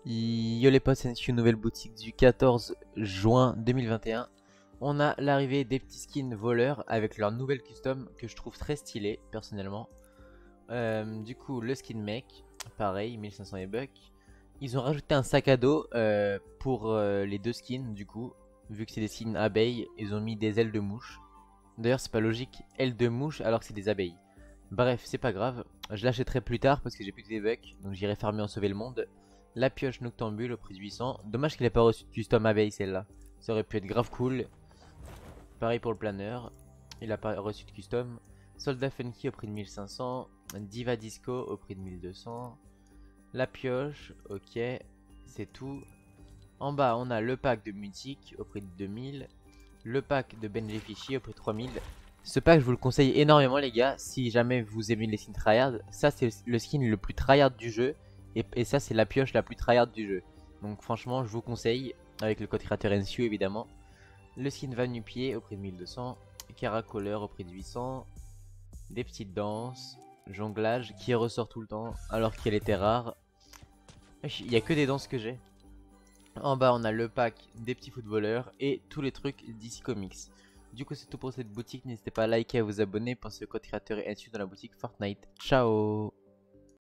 Yo les potes, c'est une nouvelle boutique du 14 juin 2021. On a l'arrivée des petits skins voleurs avec leur nouvelle custom que je trouve très stylé personnellement. Du coup, le skin mec, pareil, 1500 e-bucks. Ils ont rajouté un sac à dos pour les deux skins, du coup, vu que c'est des skins abeilles, ils ont mis des ailes de mouche. D'ailleurs, c'est pas logique, ailes de mouche alors que c'est des abeilles. Bref, c'est pas grave, je l'achèterai plus tard parce que j'ai plus que des bucks, donc j'irai farmer en sauver le monde. La pioche noctambule au prix de 800. Dommage qu'il ait pas reçu de custom abeille celle-là. Ça aurait pu être grave cool. Pareil pour le planeur. Il a pas reçu de custom. Soldat Funky au prix de 1500. Diva Disco au prix de 1200. La pioche, ok. C'est tout. En bas, on a le pack de Mutique au prix de 2000. Le pack de Benji Fishy au prix de 3000. Ce pack, je vous le conseille énormément, les gars. Si jamais vous aimez les skins tryhard, ça, c'est le skin le plus tryhard du jeu. Et ça, c'est la pioche la plus tryhard du jeu. Donc, franchement, je vous conseille. Avec le code créateur NSU, évidemment. Le skin va nu-pied au prix de 1200. Caracoleur au prix de 800. Des petites danses. Jonglage qui ressort tout le temps alors qu'elle était rare. Il n'y a que des danses que j'ai. En bas, on a le pack des petits footballeurs et tous les trucs d'ici Comics. Du coup, c'est tout pour cette boutique. N'hésitez pas à liker et à vous abonner. Pensez au code créateur et NSU dans la boutique Fortnite. Ciao!